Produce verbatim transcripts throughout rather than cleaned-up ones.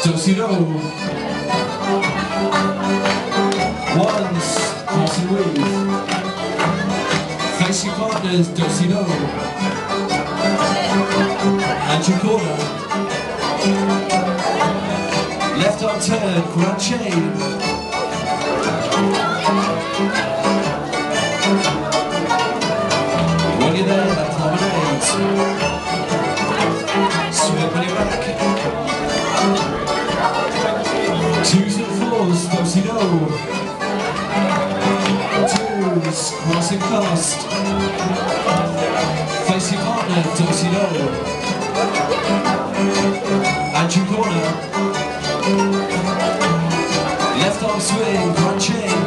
do-si-do. Ones, cross and weave. Face your partners, do-si-do. And your corner. Left arm turn, grand chain. When you're there, promenade. Swing on your back. Twos and fours, do-si-do. Twos, cross and cast. Face your partner, do-si-do. And your corner. Left arm swing, grand chain.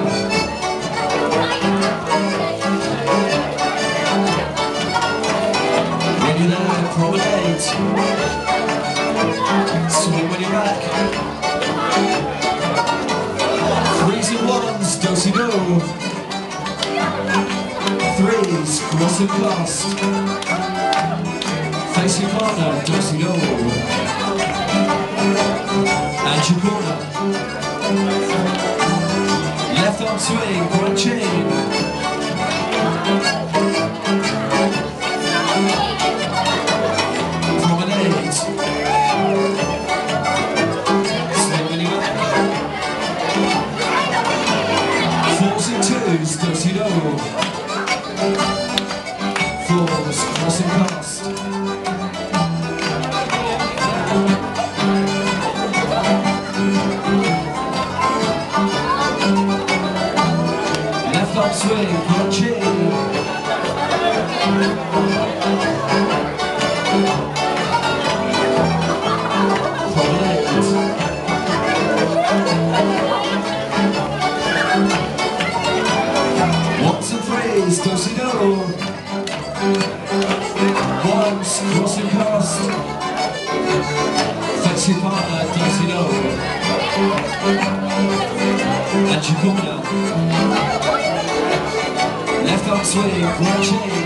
When you're there, promenade. Swing when you're back. Threes and ones, do-si-do. Threes, cross and cast. Face your partner, do-si-do. And your corner. Left arm swing, grand chain. Promenade. Swing when you're back. Fours and twos, do-si-do. Fours, cross and cast. Left arm swing, grand chain. Promenade. Ones and threes, do-si-do. Ones, cross and cast. Face your partner, do-si-do. And your corner. Left arm swing, grand chain.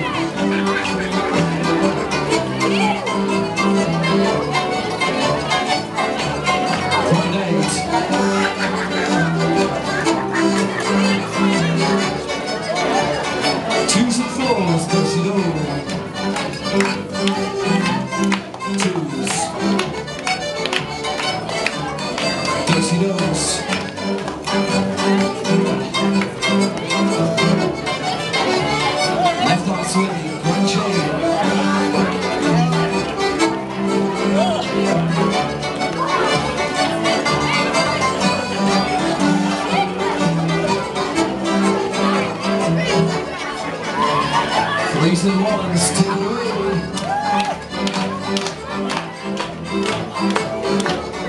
Promenade. Twos and fours, do-si-do. Twos. Do-si-dos. Left arm swing, grand chain. Threes and ones, two.